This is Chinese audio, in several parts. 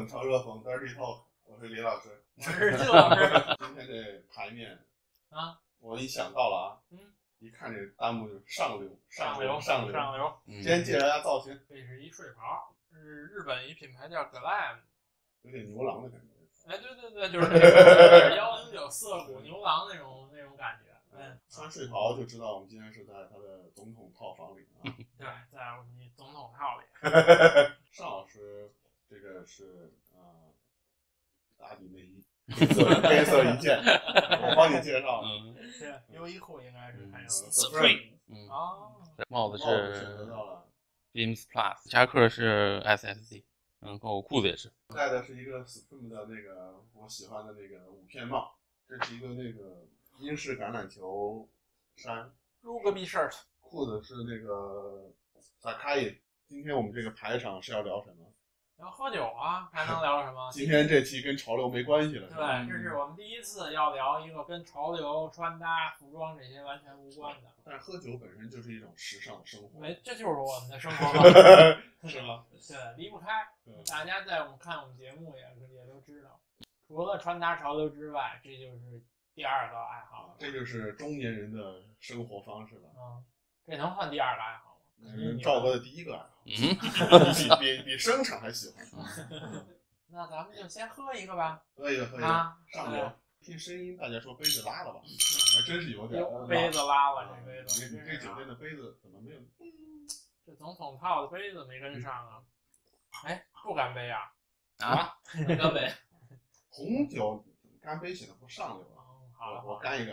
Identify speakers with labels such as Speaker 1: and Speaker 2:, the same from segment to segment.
Speaker 1: 超热风 Dirty Talk， 我是李老师，
Speaker 2: 我是季老师。
Speaker 1: 今天这牌面
Speaker 2: 啊，
Speaker 1: 我一想到了啊，一看这弹幕就是上流。先介绍一下造型，
Speaker 2: 这是一睡袍，是日本一品牌叫 Glam，
Speaker 1: 有点牛郎的感觉。
Speaker 2: 哎，对，就是那种109涩谷牛郎那种感觉。
Speaker 1: 穿睡袍就知道我们今天是在他的总统套房里啊。
Speaker 2: 对，在我们总统套里。
Speaker 1: 尚老师这个是打底内衣，黑色一件，我帮你介绍。
Speaker 2: 是优衣库应该是还有
Speaker 3: Supreme。帽子是 Beams Plus， 夹克是 SSD， 然后裤子也是。
Speaker 1: 戴的是一个 Supreme 的那个我喜欢的那个五片帽，这是一个那个英式橄榄球衫。
Speaker 2: Rugby shirt，
Speaker 1: 裤子是那个 Sakai。今天我们这个排场是要聊什么？
Speaker 2: 聊喝酒啊，还能聊什么？
Speaker 1: 今天这期跟潮流没关系了。
Speaker 2: 对，这是我们第一次要聊一个跟潮流、穿搭、服装这些完全无关的。
Speaker 1: 但是喝酒本身就是一种时尚的生活。
Speaker 2: 这就是我们的生活方式，
Speaker 1: 是吗？
Speaker 2: 对，离不开。大家在我们节目也都知道，除了穿搭潮流之外，这就是第二个爱好。
Speaker 1: 这就是中年人的生活方式了。
Speaker 2: 这能算第二个爱好吗？
Speaker 1: 赵哥的第一个爱好，比生产还喜欢。
Speaker 2: 那咱们就先喝一个吧。
Speaker 1: 喝一个
Speaker 2: 啊，
Speaker 1: 上流。听声音，大家说杯子拉了吧？还真是有点
Speaker 2: 杯子拉了，这杯子。
Speaker 1: 你这酒店的杯子怎么没有？
Speaker 2: 这总统套的杯子没跟上啊！哎，不干杯啊！
Speaker 3: 干杯！
Speaker 1: 红酒干杯显得不上流啊。
Speaker 2: 好了，
Speaker 1: 我干一个。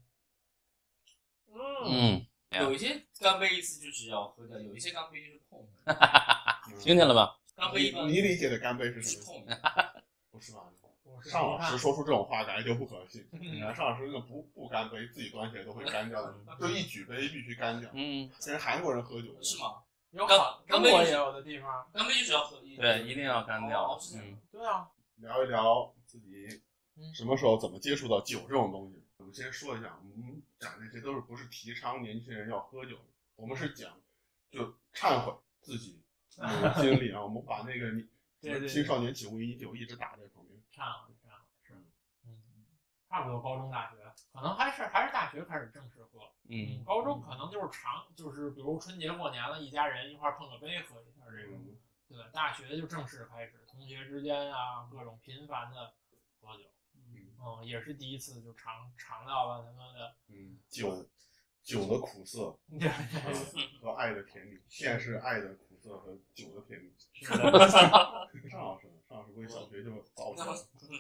Speaker 3: 有
Speaker 4: 一些干杯意思就只要喝掉，有一些干杯就是碰。
Speaker 3: 听见了吧？
Speaker 4: 干杯
Speaker 1: 你理解的干杯是什么？
Speaker 4: 碰，
Speaker 1: 不是吧？尚老师说出这种话感觉就不可信。尚老师那个不干杯，自己端起来都会干掉的，就一举杯必须干掉。跟韩国人喝酒
Speaker 4: 是吗？
Speaker 2: 有中国也有的地方，
Speaker 4: 干杯就是要喝，
Speaker 3: 对，一定要干掉。
Speaker 2: 对啊。
Speaker 1: 聊一聊自己什么时候怎么接触到酒这种东西。我们先说一下，我们讲这些都是不是提倡年轻人要喝酒，我们是讲就忏悔自己经历啊。我们把那个青少年请勿饮酒一直打在旁边。
Speaker 2: 忏悔是，差不多高中大学，可能还是大学开始正式喝。高中可能就是比如春节过年了，一家人一块碰个杯喝一下这种。对，大学就正式开始，同学之间啊，各种频繁的喝酒。也是第一次就尝到了他们的
Speaker 1: 酒的苦涩和爱的甜蜜。现在是爱的苦涩和酒的甜蜜。
Speaker 2: 是的。
Speaker 1: 尚老师不会小学就早熟？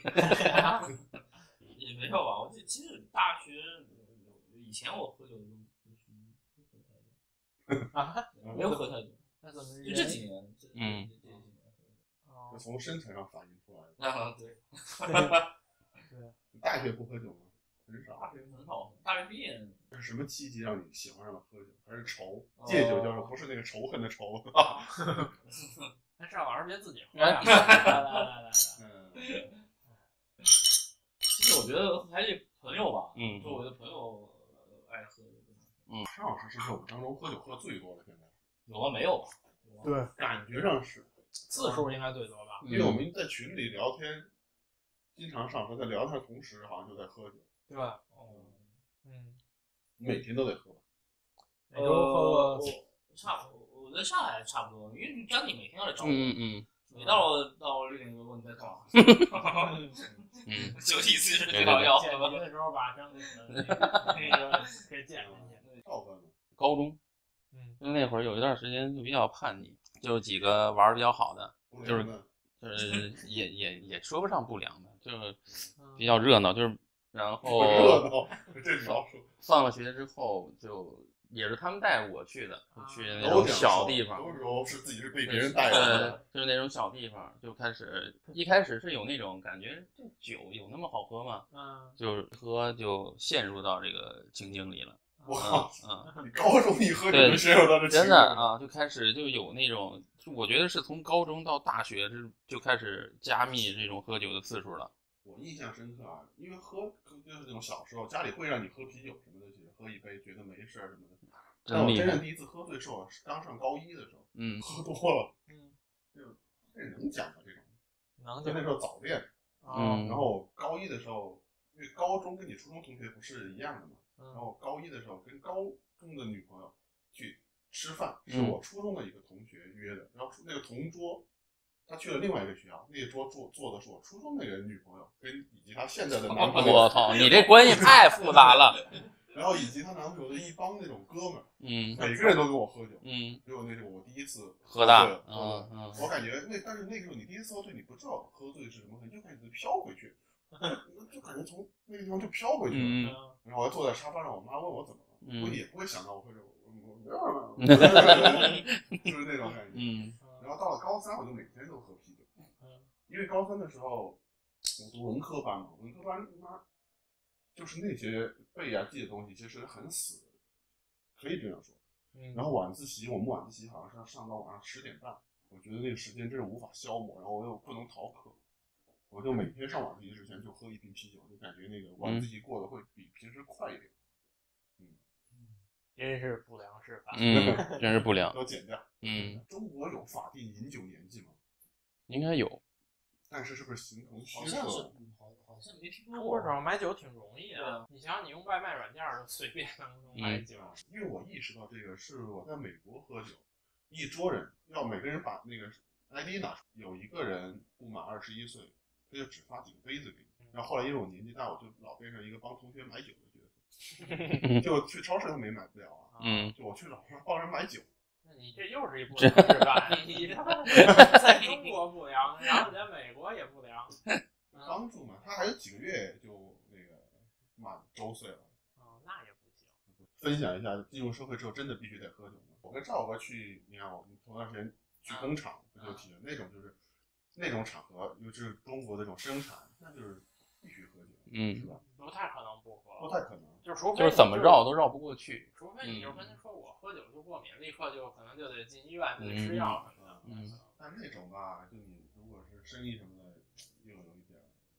Speaker 4: 也没有吧，我其实大学以前我喝酒没有喝太多。
Speaker 2: 那怎么
Speaker 4: 就这几年？
Speaker 1: 就从身材上反映出来的。
Speaker 4: 对。
Speaker 1: 大学不喝酒吗？很少。
Speaker 4: 大学很少，大学毕业。
Speaker 1: 是什么契机让你喜欢上了喝酒？还是仇？戒酒叫做不是那个仇恨的仇。
Speaker 2: 那邵老师别自己喝呀。来。
Speaker 4: 其实我觉得还是朋友吧。就我的朋友爱喝。
Speaker 1: 尚老师是我们当中喝酒喝最多的，现在
Speaker 4: 有吗？没有吧？
Speaker 1: 对，感觉上是
Speaker 2: 次数应该最多吧？
Speaker 1: 因为我们在群里聊天。经常上课，在聊天的同时，好像就在喝酒，
Speaker 2: 对吧？
Speaker 1: 每天都得喝吧？
Speaker 2: 每周喝
Speaker 4: 我在上海差不多，因为张姐每天都来找我。每到6点多问你在干嘛？就一次是最好要
Speaker 2: 剪辑的时候把张姐那个给剪进去。
Speaker 3: 高中，那会儿有一段时间就比较叛逆，就几个玩的比较好的，就是也说不上不良的。就是比较热闹，就是然后放了学之后，就也是他们带我去的，去那种小地方。
Speaker 1: 有时候是自己是被别人带的，
Speaker 3: 就是那种小地方，就一开始是有那种感觉，这酒有那么好喝吗？就是喝就陷入到这个情景里了。
Speaker 1: 哇，你高中一喝就陷入到这情景里，
Speaker 3: 真的啊，就开始就有那种。我觉得是从高中到大学就开始加密这种喝酒的次数了。
Speaker 1: 我印象深刻啊，因为就是那种小时候家里会让你喝啤酒什么的，喝一杯觉得没事什么的。但我真正第一次喝醉是刚上高一的时候，喝多了，这能讲吗？这种就那时候早恋。然后高一的时候，因为高中跟你初中同学不是一样的嘛，然后高一的时候跟高中的女朋友去吃饭，是我初中的一个同学约的，然后那个同桌他去了另外一个学校，那一桌坐的是我初中那个女朋友以及她现在的男朋友。
Speaker 3: 我操，你这关系太复杂了。
Speaker 1: 然后以及她男朋友的一帮那种哥们儿，每个人都跟我喝酒，结果那是我第一次
Speaker 3: 喝大，
Speaker 1: 我感觉但是那个时候你第一次喝醉，你不知道喝醉是什么，你就感觉飘回去，就感觉从那个地方就飘回去了。然后我还坐在沙发上，我妈问我怎么了，我也不会想到我喝酒，就是那种感觉。然后到了高三，我就每天都喝啤酒，因为高三的时候我读文科班嘛，文科班就是那些背啊记的东西其实很死，可以这样说。然后晚自习，我们晚自习好像是要上到晚上10点半，我觉得那个时间真是无法消磨，然后我又不能逃课，我就每天上晚自习之前就喝一瓶啤酒，就感觉那个晚自习过得会比平时快一点。
Speaker 2: 真是不良示范。
Speaker 3: 真是不良。
Speaker 1: 都减掉。中国有法定饮酒年纪吗？
Speaker 3: 应该有，
Speaker 1: 但是是不是形同虚
Speaker 4: 设？好像没听说过。
Speaker 2: 主要买酒挺容易的，你想你用外卖软件就随便能买酒。
Speaker 1: 因为我意识到这个是我在美国喝酒，一桌人要每个人把那个 ID 拿出，有一个人不满21岁，他就只发几个杯子给你。然后后来因为我年纪大，我就老变成一个帮同学买酒的角色，就去超市都没买不了啊。就我去老帮人买酒。
Speaker 2: 那你这又是一不良示范，你在中国不良，然后你在美国也不良。
Speaker 1: 刚住嘛，他还有几个月就那个满周岁了。
Speaker 2: 那也不行。
Speaker 1: 分享一下，进入社会之后真的必须得喝酒吗？我跟赵哥去，你看我们头段时间去工厂，不就提了那种就是那种场合，尤其是中国的这种生产，那就是必须喝酒，是吧？
Speaker 2: 不太可能不喝，
Speaker 1: 不太可能，
Speaker 3: 就是怎么绕都绕不过去。
Speaker 2: 除非你就跟他说我喝酒就过敏，立刻就可能就得进医院，就得吃药什么的。
Speaker 1: 但那种吧，就你如果是生意什么的，又有一点。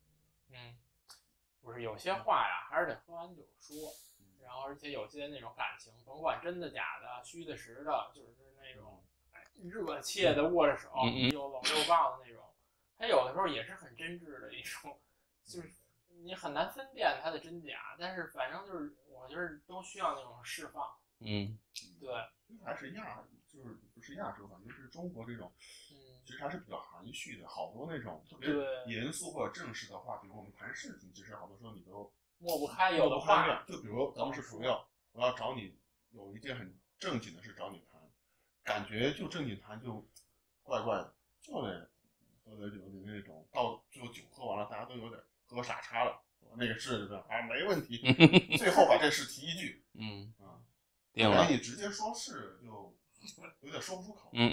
Speaker 2: 不是有些话呀，还是得喝完酒说。然后而且有些那种感情，甭管真的假的、虚的实的，就是那种热切的握着手，又搂又抱的那种，它有的时候也是很真挚的一种，就是你很难分辨它的真假，但是反正就是我觉得都需要那种释放。对，
Speaker 1: 还是就是不是亚洲吧，就是中国这种，其实还是比较含蓄的，好多那种特别严肃或者正式的话，比如我们谈事情，其实好多时候你都
Speaker 2: 抹不开，有的话，
Speaker 1: 就比如咱们是朋友，我要找你有一件很正经的事找你谈，感觉就正经谈就怪怪的，就得喝点酒的那种，到最后酒喝完了，大家都有点喝傻叉了，那个事就是没问题，最后把这事提一句，
Speaker 3: 定了，
Speaker 1: 你直接说是就有点说不出口，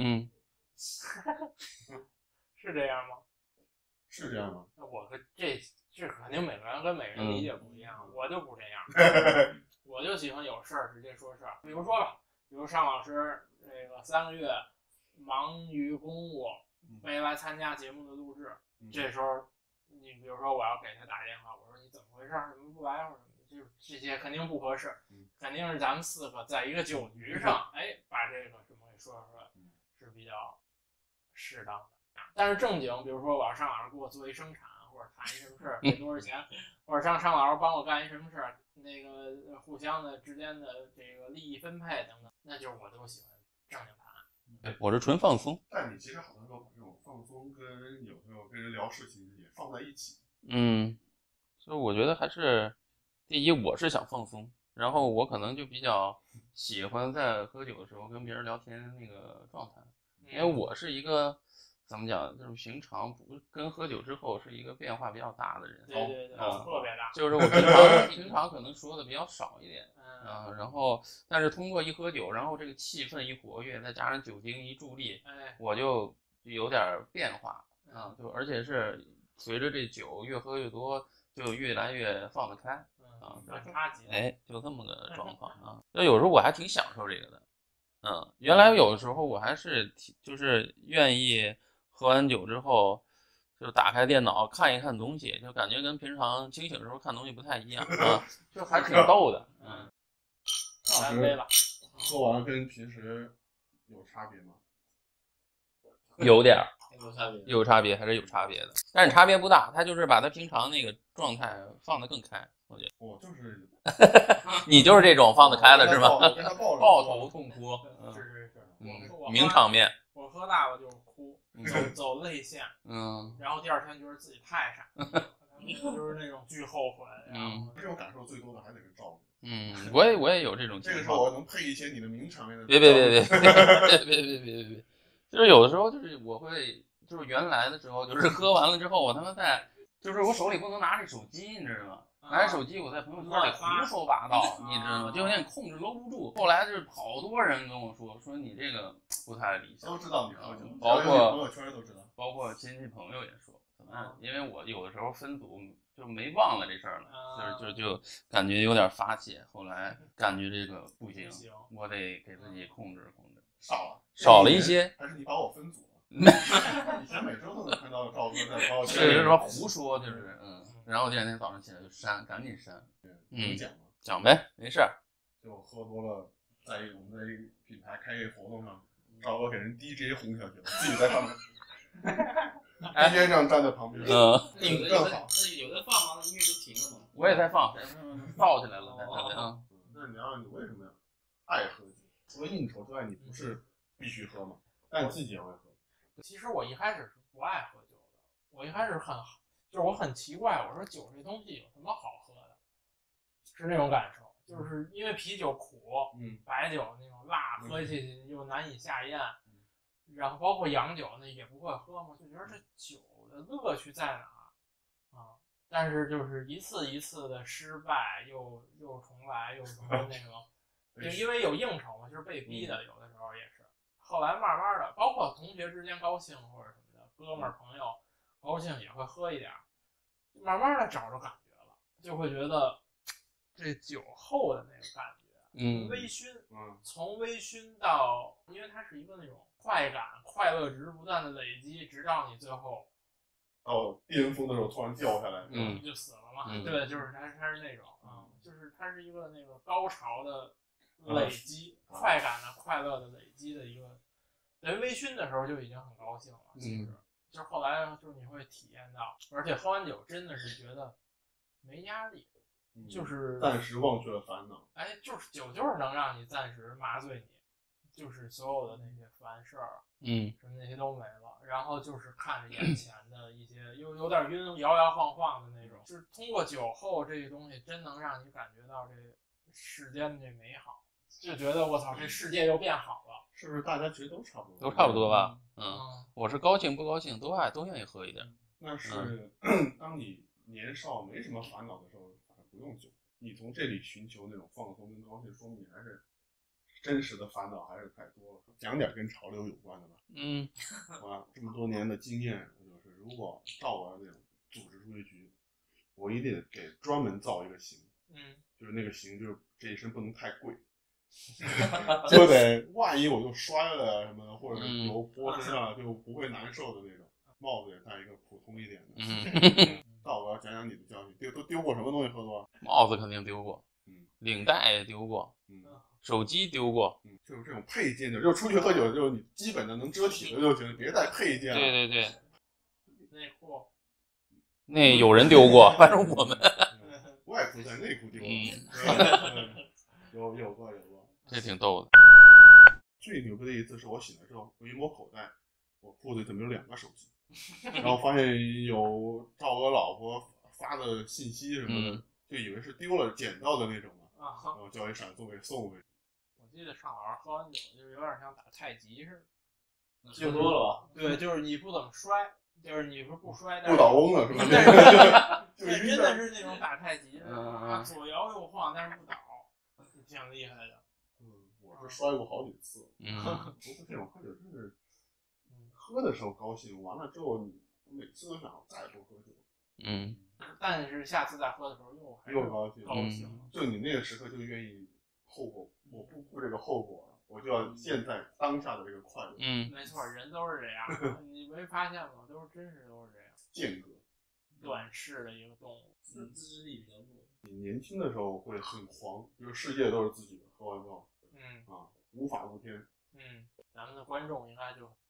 Speaker 2: 是这样吗？
Speaker 1: 是这样吗？
Speaker 2: 那我这肯定每个人跟每个人理解不一样，我就不这样，我就喜欢有事儿直接说事儿。比如说吧，比如尚老师这个3个月忙于公务，没来参加节目的录制，这时候你比如说我要给他打电话，我说你怎么回事？怎么不来或者什么的，就是这些肯定不合适，肯定是咱们4个在一个酒局上，把这个什么给说出来是比较适当的。但是正经，比如说我要尚老师给我做一生产，或者谈一什么事儿给多少钱，或者尚老师帮我干一什么事儿，那个互相的之间的这个利益分配等等，那就是我都喜欢正经谈。
Speaker 3: 我是纯放松。
Speaker 1: 但你其实好多时候把这种放松跟有时候跟人聊事情也放在一起。
Speaker 3: 所以我觉得还是第一，我是想放松，然后我可能就比较喜欢在喝酒的时候跟别人聊天那个状态，因为我是一个。怎么讲？就是平常跟喝酒之后是一个变化比较大的人，
Speaker 2: 对，特别大。
Speaker 3: 就是我平常可能说的比较少一点，然后但是通过一喝酒，然后这个气氛一活跃，再加上酒精一助力，我就有点变化就而且是随着这酒越喝越多，就越来越放得开就这么个状况就有时候我还挺享受这个的，原来有的时候我还是就是愿意。喝完酒之后，就打开电脑看一看东西，就感觉跟平常清醒的时候看东西不太一样就还挺逗的。
Speaker 2: 干杯了。
Speaker 1: 喝完跟平时有差别吗？
Speaker 3: 有点有差别还是有差别的，但是差别不大，他就是把他平常那个状态放得更开，我觉得。
Speaker 1: 我就是
Speaker 3: 你就是这种放得开的是吧？
Speaker 1: 抱
Speaker 3: 头痛哭，
Speaker 2: 是，
Speaker 3: 名场面。
Speaker 2: 我喝大了就是哭，走泪腺，然后第二天觉得自己太傻，就是那种巨后悔，
Speaker 1: 这种感受最多的还得是赵哥。
Speaker 3: 我也有这种情况。
Speaker 1: 这个时候我能配一些你的名场面的。
Speaker 3: 别，就是有的时候就是我会，就是原来的时候就是喝完了之后，我他妈就是我手里不能拿着手机，你知道吗？拿着手机我在朋友圈里胡说八道，你知道吗？就有点控制搂不住。后来就是好多人跟我说你这个不太理想，
Speaker 1: 都知道你喝酒，
Speaker 3: 包括
Speaker 1: 朋友圈都知道，
Speaker 3: 包括亲戚朋友也说，怎么？因为我有的时候分组就没忘了这事儿了，就感觉有点发泄。后来感觉这个不行，我得给自己控制。少了一些，
Speaker 1: 还是你把我分组了？以前每周都能看到赵哥在朋友圈
Speaker 3: 是什么胡说，就是然后第二天早上起来就删，赶紧删。讲呗，没事。
Speaker 1: 就喝多了，在我们的品牌开一个活动上，赵哥给人 DJ 轰下去了，自己在上面，DJ 这样站在旁边，更好。
Speaker 4: 有的放吗？音乐就停了嘛。
Speaker 3: 我也在放，燥起来了。
Speaker 1: 那你为什么爱喝酒？除了应酬之外，你不是必须喝吗？但你自己也会喝。
Speaker 2: 其实我一开始是不爱喝酒的，我一开始就是我很奇怪，我说酒这东西有什么好喝的，是那种感受，就是因为啤酒苦，白酒那种辣，喝起去又难以下咽，然后包括洋酒那也不会喝嘛，就觉得这酒的乐趣在哪啊？但是就是一次一次的失败，又重来，又什么那个，就因为有应酬嘛，就是被逼的，有的时候也是。后来慢慢的，包括同学之间高兴或者什么的，哥们儿朋友高兴也会喝一点，慢慢的找着感觉了，就会觉得这酒后的那个感觉，微醺，从微醺到，因为它是一个那种快感、快乐值不断的累积，直到你最后
Speaker 1: 到巅峰的时候突然掉下来，
Speaker 2: 就死了嘛。对，就是它是那种就是它是一个那个高潮的累积，快感的、快乐的累积的一个。等于微醺的时候就已经很高兴了，其实就是后来就是你会体验到，而且喝完酒真的是觉得没压力，就是
Speaker 1: 暂时忘却了烦恼。
Speaker 2: 就是酒就是能让你暂时麻醉你，就是所有的那些烦事儿，什么那些都没了，然后就是看着眼前的一些又有点晕，摇摇晃晃的那种，就是通过酒后这个东西真能让你感觉到这世间这美好，就觉得我操，这世界又变好了。
Speaker 1: 是不是大家其实都差不多？
Speaker 3: 都差不多吧。我是高兴不高兴都愿意喝一点。
Speaker 1: 那是当你年少没什么烦恼的时候，不用酒。你从这里寻求那种放松跟高兴，说明你还是真实的烦恼还是太多了。讲点跟潮流有关的吧。这么多年的经验，就是如果照我那种组织出一局，我一定给专门造一个型。就是那个型，就是这一身不能太贵。就得万一我就摔了什么，或者是油泼身上就不会难受的那种。帽子也戴一个普通一点的。到我要讲讲你的教训，都丢过什么东西喝多？
Speaker 3: 帽子肯定丢过，领带也丢过，手机丢过，
Speaker 1: 就是这种配件的，就出去喝酒就是你基本的能遮体的就行，别带配件了。
Speaker 3: 对。
Speaker 2: 内裤，
Speaker 3: 那有人丢过，反正我们
Speaker 1: 外裤在内裤丢了。有过。
Speaker 3: 这挺逗的。
Speaker 1: 最牛逼的一次是我醒来之后，我一摸口袋，我裤子怎么有2个手机？然后发现有赵哥老婆发的信息什么的，就以为是丢了捡到的那种嘛，然后叫一闪送给送回去。
Speaker 2: 我记得上老师喝完酒就是有点像打太极似的，
Speaker 4: 喝多了吧？
Speaker 2: 对，就是你不怎么摔，就是你不摔，
Speaker 1: 不倒翁了是吧？
Speaker 2: 对，真的是那种打太极，左摇右晃，但是不倒，挺厉害的。
Speaker 1: 我是摔过好几次。不是这种喝酒，就是喝的时候高兴，完了之后你每次都想再不喝酒。
Speaker 2: 但是下次再喝的时候又
Speaker 1: 高兴。就你那个时刻就愿意后果，我不顾这个后果了，我就要现在当下的这个快乐。
Speaker 2: 没错，人都是这样，你没发现吗？都是真实都是这样。
Speaker 1: 间隔，
Speaker 2: 短视的一个动物，
Speaker 4: 自制力比较弱。
Speaker 1: 你年轻的时候会很狂，就是世界都是自己的，喝完之后，无法无天。
Speaker 2: 咱们的观众应该就大部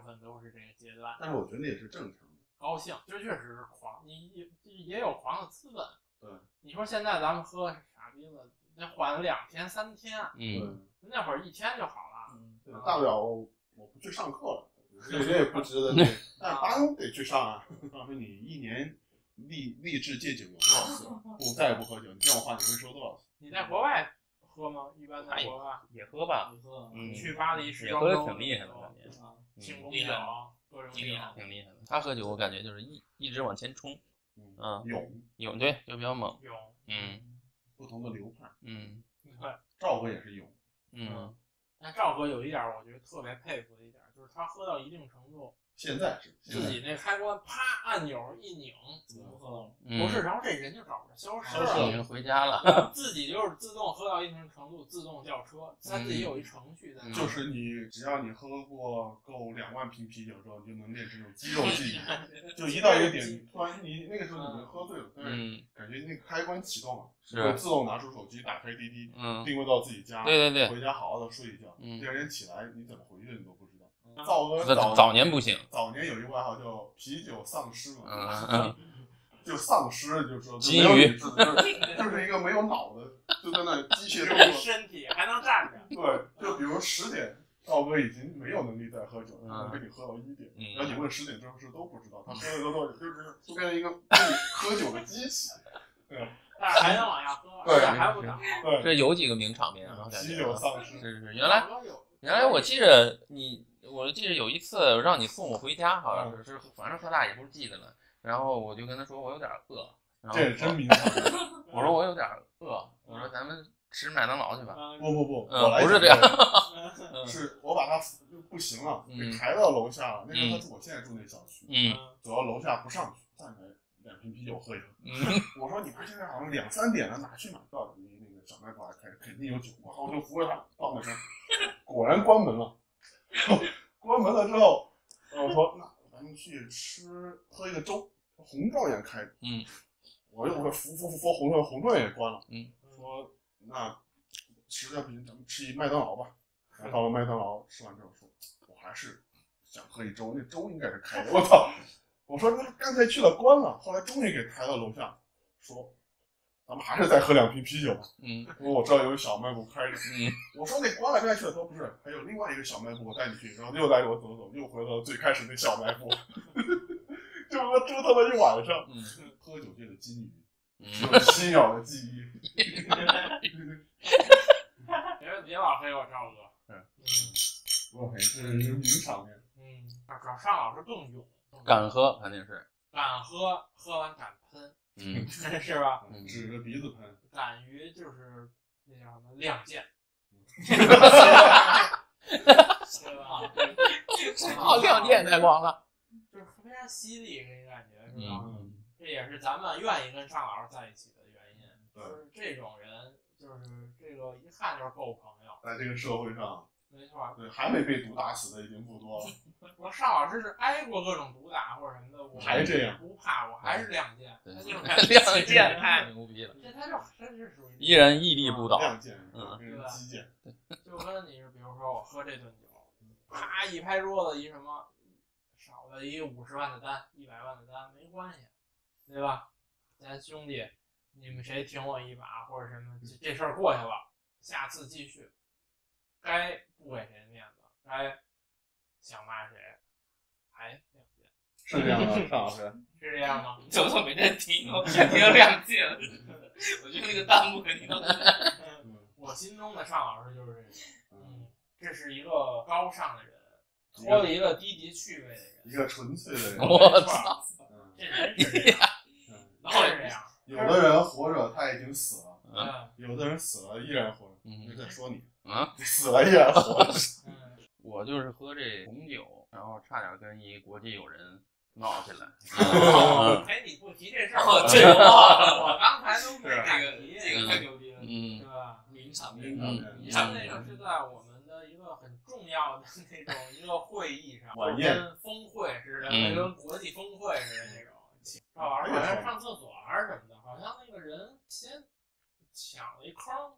Speaker 2: 分都是这个阶段。
Speaker 1: 但是我觉得那也是正常的，
Speaker 2: 高兴，这确实是狂，你也有狂的资本。
Speaker 1: 对，
Speaker 2: 你说现在咱们喝傻逼了，那缓2天3天，那会儿1天就好了。
Speaker 1: 对，大不了我不去上课了，这也不值得。但班得去上啊。告诉你1年立志戒酒有多少次？再也不喝酒，你这种话你会收多少次？
Speaker 2: 你在国外喝吗？一般在国外
Speaker 3: 也喝吧，
Speaker 2: 去巴黎时
Speaker 3: 也喝的挺厉害的，感觉
Speaker 2: 庆功酒各种
Speaker 4: 挺厉害，
Speaker 3: 挺厉害的。他喝酒我感觉就是一直往前冲，勇对，就比较猛，
Speaker 1: 不同的流派，
Speaker 2: 对，
Speaker 1: 赵哥也是勇，
Speaker 2: 但赵哥有一点我觉得特别佩服的一点，就是他喝到一定程度，
Speaker 1: 现在是
Speaker 2: 自己那开关啪按钮一拧，不是，然后这人就找不着消失了，
Speaker 3: 回家了，
Speaker 2: 自己就是自动喝到一定程度，自动叫车，他自己有一程序在那。
Speaker 1: 就是只要你喝过够2万瓶啤酒之后，你就能练这种肌肉记忆，就一到一个点，突然你那个时候你就喝醉了，但是感觉那个开关启动了，会自动拿出手机打开滴滴，定位到自己家，
Speaker 3: 对，
Speaker 1: 回家好好的睡一觉，第二天起来你怎么回去的你都不知道。
Speaker 3: 早年不行，
Speaker 1: 早年有一个外号叫啤酒丧尸嘛，就丧尸，就是说
Speaker 3: 金鱼，
Speaker 1: 就是一个没有脑的，就在那机械动作，
Speaker 2: 身体还能站着。
Speaker 1: 对，就比如10点，赵哥已经没有能力再喝酒，他能被你喝到1点，然后你问10点这种事都不知道，他喝了多久，就变成一个喝酒的机器，对。
Speaker 2: 但是还能往下喝，
Speaker 1: 对，
Speaker 2: 还不倒。
Speaker 3: 对，这有几个名场面啊，
Speaker 1: 啤酒丧尸
Speaker 3: 是原来我记着有一次让你送我回家，好像是反正喝大也不记得了。然后我就跟他说我有点饿，
Speaker 1: 这也真名场面。
Speaker 3: 我说我有点饿，我说咱们吃麦当劳去吧。
Speaker 1: 不，我来
Speaker 3: 不是这样，
Speaker 1: 是我把他不行了，给抬到楼下了。那时候我现在住那小区，走到楼下不上去，再买2瓶啤酒喝一喝。我说你不是现在好像2、3点了，哪去买？到离那个小卖部还开着，肯定有酒。我就扶着他到那边，果然关门了。关门了之后，我说那咱们去喝一个粥，红状元开的。我扶红状元也关了。说那实在不行咱们吃一麦当劳吧。然后到了麦当劳吃完之后说，我还是想喝一粥，那粥应该是开的。我操！我说那刚才去了关了，后来终于给抬到楼下，说咱们还是再喝2瓶啤酒吧。因为我知道有小卖部开着。我说那关了刚才去了，他说不是，还有另外一个小卖部我带你去，然后又带着我走，又回到最开始那小卖部，就折腾了一晚上。喝酒界的金鱼，有心咬的记忆。
Speaker 2: 别老黑我赵哥。
Speaker 1: 我黑是名场面。
Speaker 2: 找尚老师更勇。
Speaker 3: 敢喝肯定是，
Speaker 2: 敢喝，喝完敢喷，是吧？
Speaker 1: 指着鼻子喷，
Speaker 2: 敢于就是那叫什么亮剑，对吧？
Speaker 3: 好亮剑太光了，
Speaker 2: 就是非常犀利，这感觉是吧？这也是咱们愿意跟尚老师在一起的原因，就是这种人，就是这个一看就是够朋友，
Speaker 1: 在这个社会上。
Speaker 2: 没错，
Speaker 1: 对，还没被毒打死的已经不多了。
Speaker 2: 我尚老师是挨过各种毒打或者什么的，我
Speaker 1: 还这样
Speaker 2: 不怕，我还是亮剑，他就是
Speaker 3: 亮剑太牛逼了，
Speaker 2: 这他就真是属于
Speaker 3: 依然屹立不倒，
Speaker 1: 亮剑，击剑，
Speaker 2: 就跟你比如说我喝这顿酒，啪一拍桌子一什么少的一50万的单，100万的单没关系，对吧？咱兄弟，你们谁挺我一把或者什么，这事儿过去了，下次继续。该不给谁面子，该想骂谁，还亮剑，
Speaker 1: 是这样吗？尚老师
Speaker 2: 是这样吗？
Speaker 4: 怎么没人听？我只听亮剑，我觉得那个弹幕肯定都。
Speaker 2: 我心中的尚老师就是这种，这是一个高尚的人，脱离了低级趣味的人，
Speaker 1: 一个纯粹的人。
Speaker 3: 我操，
Speaker 2: 这真是这样，然后是这样。
Speaker 1: 有的人活着他已经死了，有的人死了依然活着。就在说你。死了依然活着。
Speaker 3: 我就是喝这红酒，然后差点跟一国际友人闹起来。
Speaker 2: 你不提这事儿，我刚才都没提，
Speaker 4: 这个太牛逼了，
Speaker 2: 对吧？
Speaker 4: 名场面，
Speaker 2: 你看那个是在我们的一个很重要的那种一个会议上，
Speaker 1: 晚宴
Speaker 2: 跟峰会似的，跟国际峰会似的那种。赵老师好像上厕所还是什么的，好像那个人先抢了一坑。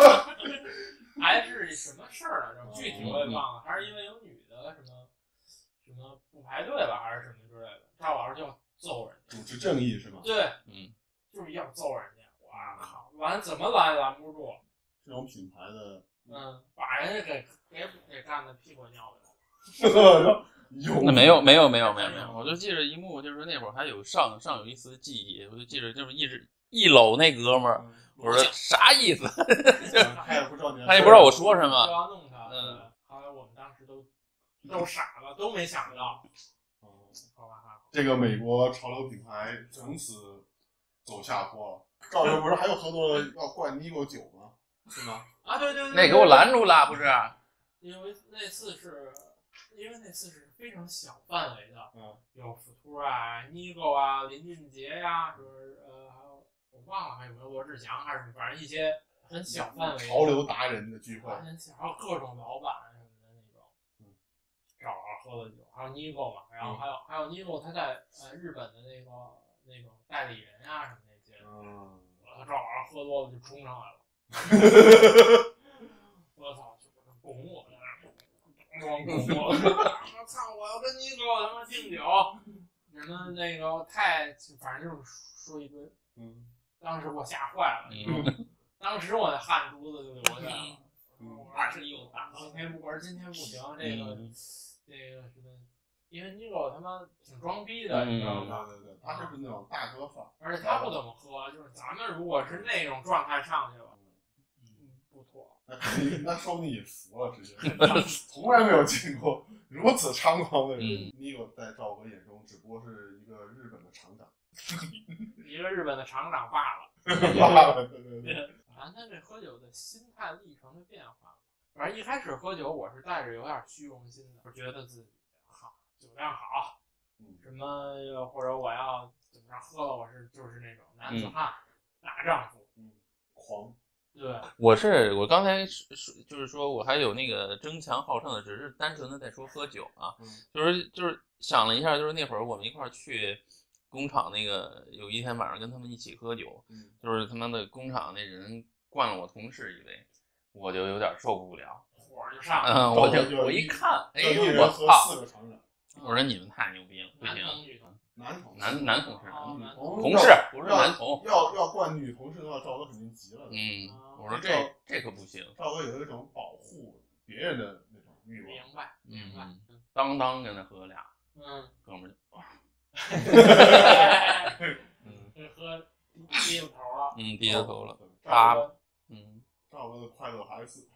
Speaker 2: 还是什么事儿来着？具体我也忘了，还是因为有女的什么什么不排队了还是什么之类的，赵老师就要揍人家，
Speaker 1: 主持正义是吗？
Speaker 2: 对，就是要揍人家，哇靠，怎么拦不住。
Speaker 1: 这种品牌的，
Speaker 2: 把人家给干的屁滚尿
Speaker 1: 流。
Speaker 3: 那没有，我就记着一幕，就是那会儿还有尚有一丝记忆，我就记着就是一搂那哥们儿，我说啥意思？
Speaker 1: 他也不知道
Speaker 3: 我说什么，
Speaker 2: 就要弄他。后来我们当时都傻了，都没想到。
Speaker 1: 这个美国潮流品牌从此走下坡了。赵哥不是还有合作要灌Nigo酒吗？是吗？
Speaker 2: 啊，对，
Speaker 3: 那给我拦住了，不是？
Speaker 2: 因为那次是非常小范围的，有福图啊、Nigo 啊、林俊杰呀，就是还有我忘了还有没有罗志祥，还是反正一些很小范围
Speaker 1: 潮流达人的聚会，
Speaker 2: 还有各种老板什么的那种，找喝的酒，还有 Nigo 嘛，然后还有 Nigo 他在日本的那种代理人啊什么那些，赵老师喝多了就冲上来了，我操，就拱我在那儿，拱我，我操，我要跟Nigo他妈敬酒，什么那个反正就是说一堆，当时我吓坏了，当时我那汗珠子就流下来了，
Speaker 4: 大声又大，
Speaker 2: 今天不行，这个什么，因为Nigo他妈挺装逼的，你知道吗？
Speaker 1: 对，他就是那种大哥范儿，
Speaker 2: 而且他不怎么喝，就是咱们如果是那种状态上去了，不妥。
Speaker 1: 那说不定也服了，直接，从来没有见过如此猖狂的人。Nigo在赵哥眼中只不过是一个日本的厂长，
Speaker 2: 一个日本的厂长罢了。
Speaker 1: 对。
Speaker 2: 谈谈这喝酒的心态历程的变化。反正一开始喝酒，我是带着有点虚荣心的，我觉得自己好，酒量好，什么或者我要怎么着喝了，我就是那种男子汉、大丈夫，
Speaker 1: 狂。
Speaker 2: 对，
Speaker 3: 我刚才就是说我还有那个争强好胜的，只是单纯的在说喝酒啊，就是想了一下，就是那会儿我们一块儿去工厂那个，有一天晚上跟他们一起喝酒，就是他们的工厂那人灌了我同事一杯，我就有点受不了，
Speaker 2: 火就上了，
Speaker 3: 我一看，哎呦我操！我说你们太牛逼了，不行，男同事，同事不是男同，
Speaker 1: 要灌女同事的话，赵哥肯定急了。
Speaker 3: 我说这可不行。
Speaker 1: 赵哥有一种保护别人的那种欲望。
Speaker 2: 明白。
Speaker 3: 当跟他喝俩，哥们儿
Speaker 2: 喝低着头了，
Speaker 3: 低着头了，
Speaker 1: 赵哥的快乐还是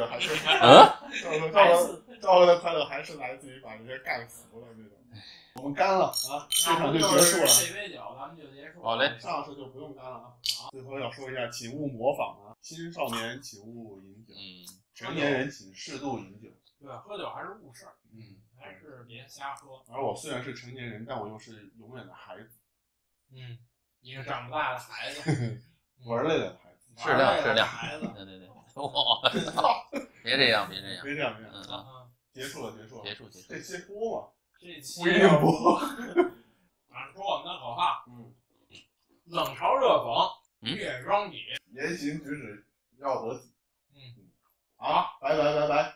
Speaker 1: 赵哥的快乐还是来自于把人家干服了那种。我们干了啊，这场就结束了。
Speaker 2: 这杯酒咱们就结束了。
Speaker 3: 好嘞，
Speaker 1: 上次就不用干了啊。最后要说一下，请勿模仿啊，青少年请勿饮酒，成年人请适度饮酒。
Speaker 2: 对，喝酒还是误事儿，还是别瞎喝。
Speaker 1: 而我虽然是成年人，但我又是永远的孩子。
Speaker 2: 一个长不大的孩子，
Speaker 1: 玩累的孩子，
Speaker 3: 适量
Speaker 2: 孩子，
Speaker 3: 对，我操，别这样，
Speaker 1: 结束了，这些播嘛，
Speaker 2: 这期
Speaker 1: 不一定播。
Speaker 2: 说我们的口号，冷嘲热讽，越装逼，
Speaker 1: 言行举止要得体。好，拜，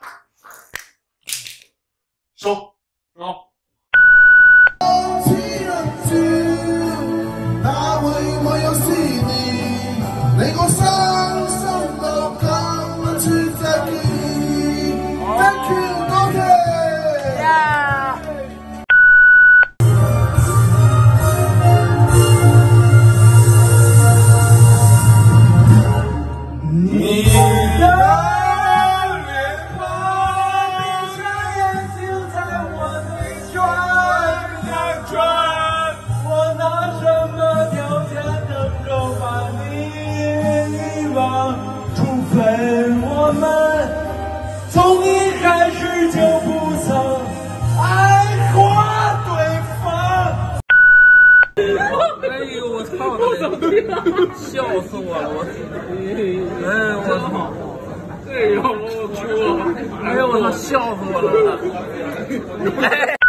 Speaker 1: 收。
Speaker 5: 那為我有思念，你我傷心到今次再見。Thank you， 多謝。你的臉龐，閉上眼睛在我內轉，我拿什麼條件能夠把你遺忘？除非我們從一開始就不曾愛過對方。
Speaker 6: 哎呦我操！笑死我了！哎我操！哎呦我哭！哎呦我操！笑死我了！